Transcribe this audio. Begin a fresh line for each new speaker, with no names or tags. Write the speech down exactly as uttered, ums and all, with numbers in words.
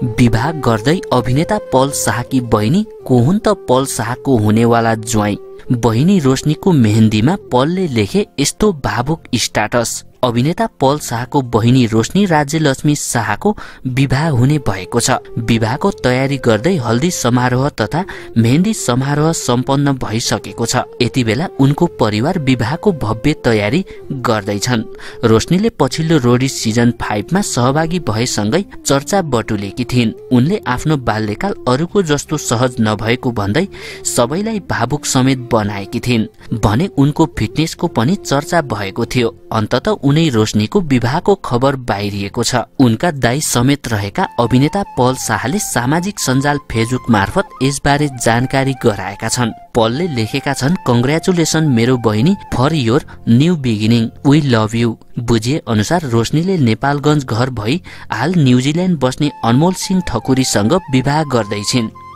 विवाह गर्दै अभिनेता पल शाहकी बहिनी को हुन् त पल शाहको हुनेवाला ज्वाइँ। बहिनी रोशनीको मेहन्दीमा पलले लेखे यस्तो भावुक स्टाटस। अभिनेता पल शाहको बहिनी रोशनी राज्यलक्ष्मी शाहको विवाह हुने भएको छ। विवाहको तयारी गर्दै हल्दी समारोह तथा मेहन्दी समारोह सम्पन्न भइसकेको छ। यति बेला उनको परिवार विवाहको भव्य तयारी गर्दैछन्। रोशनीले पछिल्लो रोडी सिजन फाइभमा सहभागी भएसँगै चर्चा बटुलेकी थिइन्। उनले आफ्नो बाल्यकाल अरूको जस्तो सहज नभएको भन्दै सबैलाई भावुक समेत बनाएकी थिइन् भने उनको फिटनेसको पनि चर्चा भएको थियो। अन्ततः उनै रोशनीको विवाहको खबर बाहिरिएको छ। उनका दाइ समेत रहेका अभिनेता पल शाहले सामाजिक सञ्जाल फेसबुक मार्फत यसबारे जानकारी गराएका छन्। पलले लेखेका छन्, कंग्रेचुलेसन मेरो बहिनी for your new beginning, we love you. बुझिए अनुसार रोशनीले नेपालगञ्ज घर भई हाल न्युजिल्यान्ड बस्ने अनमोल सिंह ठकुरीसँग विवाह गर्दैछिन्।